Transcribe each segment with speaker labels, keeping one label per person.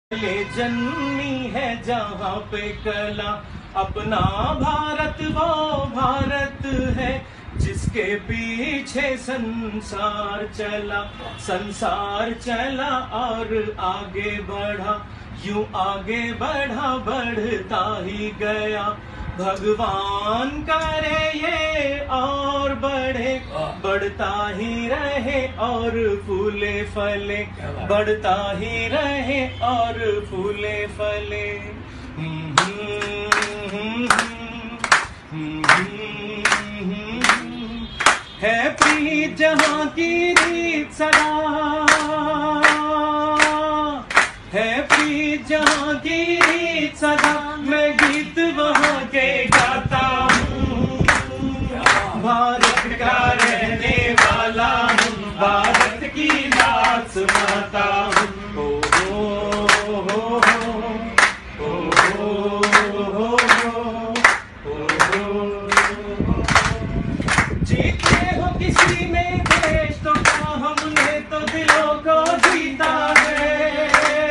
Speaker 1: ले जन्मी है जहाँ पे कला, अपना भारत वो भारत है जिसके पीछे संसार चला और आगे बढ़ा, यूं आगे बढ़ा बढ़ता ही गया। भगवान करे ये और बढ़े, बढ़ता ही रहे और फूले फले, बढ़ता ही रहे और फूले फले। है प्रीत जहाँ की रीत सदा, है प्रीत जहाँ की रीत सदा, मैं गीत वहाँ के गाता हूँ। भारत का रहने वाला हूँ, भारत की बात सुनाता हूँ। जीते हो किसी में देश तो क्या, हमने तो दिलों को जीता है।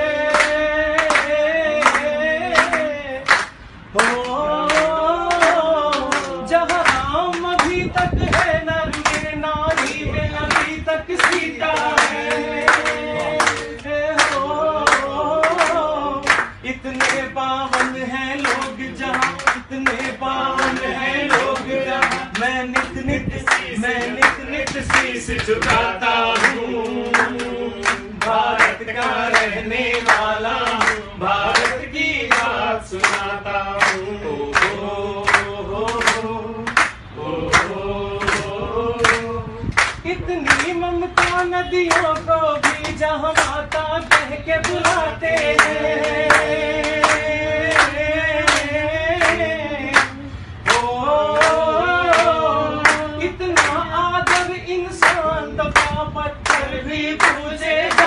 Speaker 1: जहाँ राम अभी तक है नर में, नारी में अभी तक सीता है। इतने पावन हैं लोग जहाँ, इतने पावन हैं लोग जहाँ, मैं नित नित शीश झुकाता हूँ। भारत का रहने वाला हूँ, भारत की बात सुनाता हूँ। इतनी ममता नदियों को भी जहाँ माता कह के बुलाते हैं। इतना आदर इंसान तो पत्थर भी पूजे